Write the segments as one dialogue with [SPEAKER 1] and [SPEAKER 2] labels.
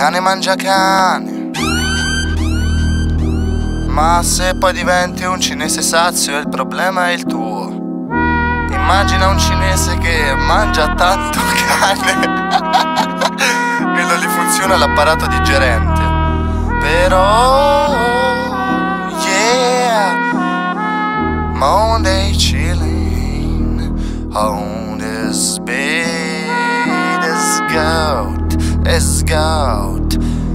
[SPEAKER 1] cane mangia cane. Ma se poi diventi un cinese sazio il problema è il tuo. Immagina un cinese che mangia tanto cane e non gli funziona l'apparato digerente. Però yeah, Monday chilling on this bed is goat,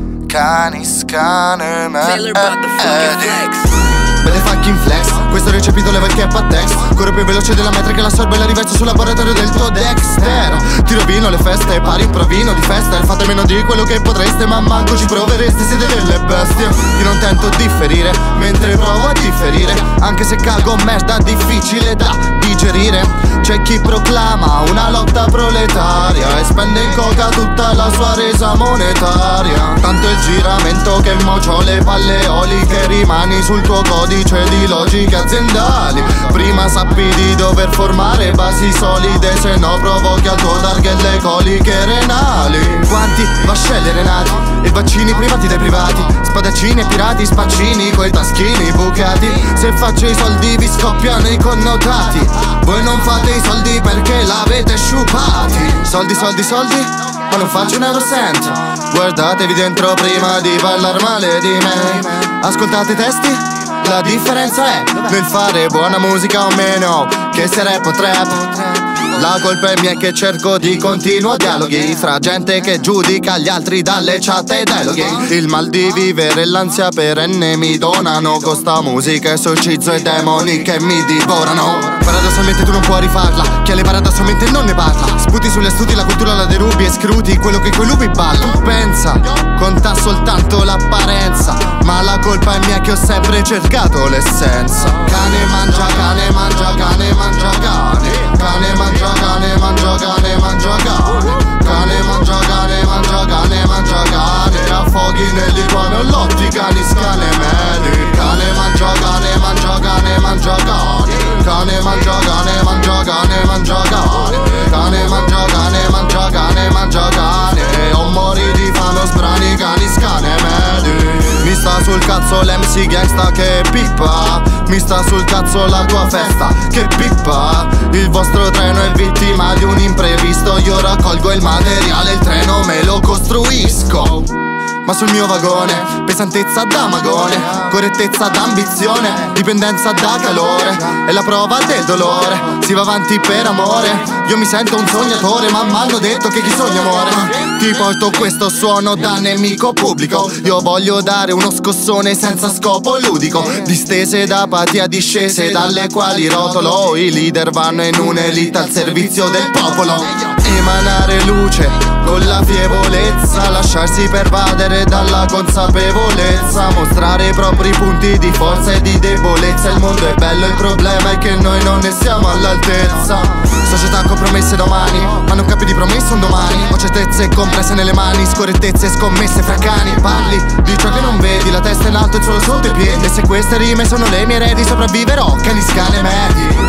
[SPEAKER 1] cani scanner man.
[SPEAKER 2] Taylor brought the fucking flex.
[SPEAKER 3] Belle fucking flex, questo recepito leva il cap a text. Corro più veloce della metrica, la sorbo e la riverso sul laboratorio del tuo Dexter. Ti rovino le feste, pari in provino di festa. Fate meno di quello che potreste, ma manco ci provereste, siete delle bestie. Io non tento di ferire, mentre provo a differire. Anche se cago merda difficile da digerire. C'è chi proclama una lotta proletaria e spende in coca tutta la sua resa monetaria. Tanto il giramento che mo' c'ho le palle eoliche. Rimani sul tuo codice di logiche aziendali. Prima sappi di dover formare basi solide, se no provochi al tuo target le coliche renali. Guanti, vascelle renati e vaccini privati dai privati. Spadaccini e pirati, spaccini coi taschini bucati. Se faccio i soldi vi scoppiano i connotati. Voi non fate i soldi perché l'avete sciupati. Soldi, soldi, soldi, ma non faccio un eurocent. Guardatevi dentro prima di parlar male di me. Ascoltate i testi, la differenza è nel fare buona musica o meno, che se rap o trap. La colpa è mia che cerco di continuo dialoghi fra gente che giudica gli altri dalle chat e dai loghi. Il mal di vivere e l'ansia perenne mi donano con sta musica, esorcizzo e demoni che mi divorano. Paradossalmente tu non puoi rifarla, chi alle paradossalmente non ne parla. Sputi sulle studi, la cultura la derubi e scruti quello che quei lupi balla. Tu pensa, conta soltanto l'apparenza, ma la colpa è mia che ho sempre cercato l'essenza. Cane mangia cane, mangia cane, mangia cane. Cane mangia cane, mangia cane, mangia cane. Cane mangia cane, mangia cane, mangia cane. Affoghi nell'iguano lotti cani scane medi. Cane mangia cane, mangia cane, mangia cane. Cane mangia cane, mangia cane, mangia cane. Cane mangia cane, mangia cane, mangia cane. O mori di fame sbrani cani scane medi. Mi sta sul cazzo l'MC gangsta che pippa. Mi sta sul cazzo la tua festa che pippa. Il vostro treno è vittima di un imprevisto. Io raccolgo il materiale, il treno me lo costruisco. Ma sul mio vagone, pesantezza da magone, correttezza d'ambizione, dipendenza da calore. È la prova del dolore, si va avanti per amore. Io mi sento un sognatore, ma m'hanno detto che chi sogna muore. Ti porto questo suono da nemico pubblico. Io voglio dare uno scossone senza scopo ludico. Distese d'apatia, discese dalle quali rotolo. I leader vanno in un'elite al servizio del popolo. Emanare luce con la fievolezza, lasciarsi pervadere dalla consapevolezza, mostrare i propri punti di forza e di debolezza. Il mondo è bello, il problema è che noi non ne siamo all'altezza. Società con promesse domani, ma non capi di promesse un domani. Ho certezze comprese nelle mani, scorrettezze scommesse fra cani. Parli di ciò che non vedi, la testa in alto e il suolo sotto i piedi. E se queste rime sono le mie eredi, sopravviverò, cani scane medi.